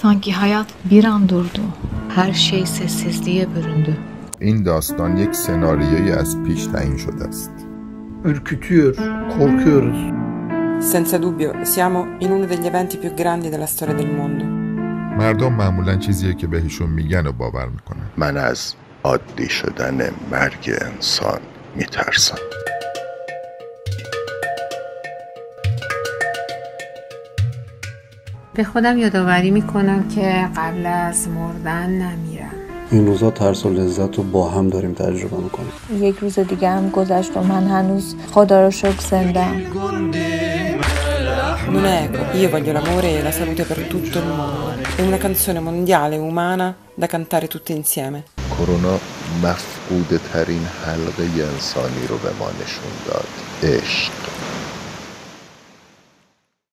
Sanki hayat bir an durdu. Her şey sessizliğe büründü. این داستان یک سناریویی از پیش تعیین شده است. Ürkütüyor, korkuyoruz. Senza dubbio, siamo in uno degli eventi più grandi della storia del mondo. مردم معمولا چیزیه که بهشون میگن و باور میکنن. من از عادی شدن مرگ انسان میترسم. به خودم یادآوری میکنم که قبل از مردن نمیرم. این روزا ترس و لذت رو با هم داریم تجربه میکنیم. یک روز دیگه هم گذشت و من هنوز خدا رو شکر زنده‌ام. Non è eco, io voglio l'amore e la salute per tutto il mondo. È una canzone mondiale umana da cantare tutte insieme. کرونا مفقود ترین حلقه انسانی رو به ما نشون داد. عشق.